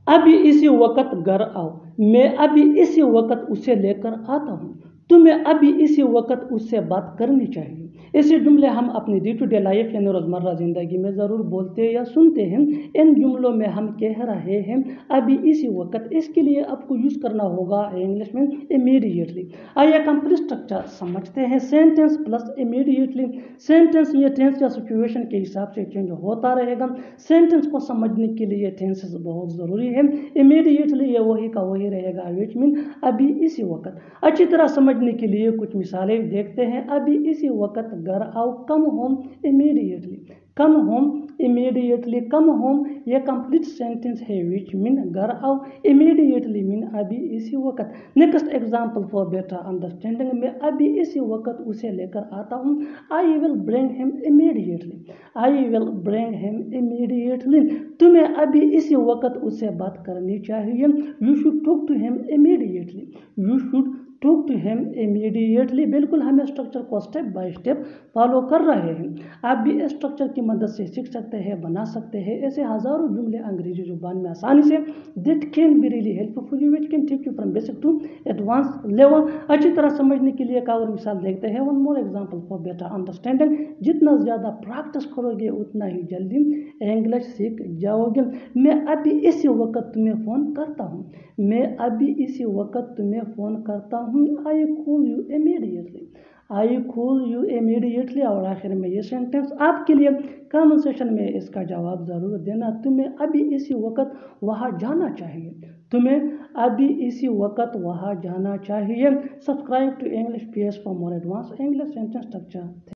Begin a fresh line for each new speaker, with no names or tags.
अभी इसी वक्त घर आओ, मैं अभी इसी वक्त उसे लेकर आता हूँ, तुम्हें अभी इसी वक्त उससे बात करनी चाहिए। ऐसे जुमले हम अपनी डे टू डे लाइफ यानी रोज़मर्रा ज़िंदगी में ज़रूर बोलते या सुनते हैं। इन जुमलों में हम कह रहे हैं अभी इसी वक्त, इसके लिए आपको यूज़ करना होगा इंग्लिश में इमीडिएटली। आइए कंप्लीट स्ट्रक्चर समझते हैं। Sentence plus immediately. सेंटेंस ये टेंस या सिचुएशन के हिसाब से चेंज होता रहेगा। सेंटेंस को समझने के लिए टेंसेस बहुत ज़रूरी है। इमीडिएटली ये वही का वही रहेगा, विच मीन अभी इसी वक्त। अच्छी तरह समझने के लिए कुछ मिसालें देखते हैं। अभी इसी वक्त घर आओ, come home immediately. Come home immediately. Come home ये कंप्लीट सेंटेंस है, विच मीन घर आओ, इमीडिएटली मीन अभी इसी वक्त। Next example for better understanding, मैं अभी इसी वक्त उसे लेकर आता हूँ। I will bring him immediately. I will bring him immediately. तुम्हें अभी इसी वक्त उससे बात करनी चाहिए। You should talk to him immediately. You should talk to him immediately. बिल्कुल हम स्ट्रक्चर को स्टेप बाय स्टेप फॉलो कर रहे हैं। आप भी स्ट्रक्चर की मदद से सीख सकते हैं, बना सकते हैं ऐसे हज़ारों जुमले अंग्रेजी जुबान में आसानी से। That can be really helpful for you, which can take you from basic to advance level. अच्छी तरह समझने के लिए एक और मिसाल देखते हैं। One more example for better understanding. जितना ज़्यादा प्रैक्टिस करोगे उतना ही जल्दी इंग्लिश सीख जाओगे। मैं अभी इसी वक्त तुम्हें फ़ोन करता हूँ। मैं अभी इसी वक्त तुम्हें फ़ोन करता हूँ। I call you immediately. I call you immediately. और आखिर में ये सेंटेंस आपके लिए, कमेंट सेक्शन में इसका जवाब ज़रूर देना। तुम्हें अभी इसी वक्त वहाँ जाना चाहिए। तुम्हें अभी इसी वक्त वहाँ जाना चाहिए। Subscribe to English PS for more advance English sentence structure.